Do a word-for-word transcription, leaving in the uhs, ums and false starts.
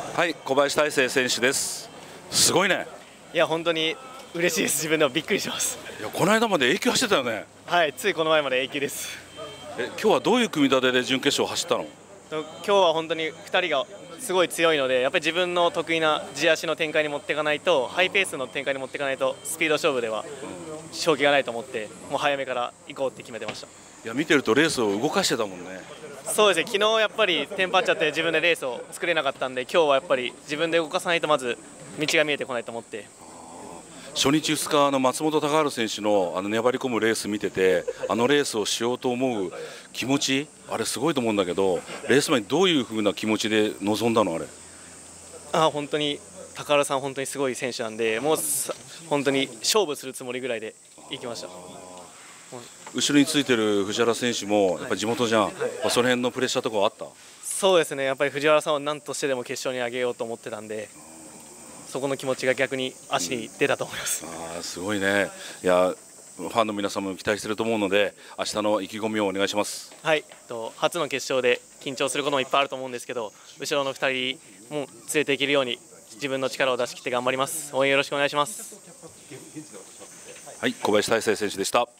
はい、小林大成選手です。すごいね。 いや本当に嬉しいです。自分でもびっくりします。 いや、この間まで A 級走ってたよね。 はい、ついこの前まで A 級です。 え、今日はどういう組み立てで準決勝を走ったの？ 今日は本当にふたりがすごい強いので、やっぱり自分の得意な地足の展開に持っていかないと、ハイペースの展開に持っていかないとスピード勝負では勝機がないと思って、もう早めから行こうって決めてました。 いや、見てるとレースを動かしてたもんね。 そうですね、昨日やっぱりテンパっちゃって自分でレースを作れなかったんで、今日はやっぱり自分で動かさないとまず道が見えてこないと思って。 初日ふつかの松本隆治選手のあの粘り込むレース見てて、あのレースをしようと思う気持ち、あれすごいと思うんだけど、レース前にどういう風な気持ちで臨んだの？あれあ本当に高原さん本当にすごい選手なんで、もう本当に勝負するつもりぐらいで行きました。 後ろについてる藤原選手もやっぱり地元じゃん、はいはい、その辺のプレッシャーとかはあった？ そうですね、やっぱり藤原さんは何としてでも決勝に上げようと思ってたんで、そこの気持ちが逆に足に出たと思います。 うん、あすごいね。いやファンの皆さんも期待していると思うので、明日の意気込みをお願いします。 はい、と初の決勝で緊張することもいっぱいあると思うんですけど、後ろのふたりも連れていけるように自分の力を出し切って頑張ります。応援よろしくお願いします。 はい、小林大成選手でした。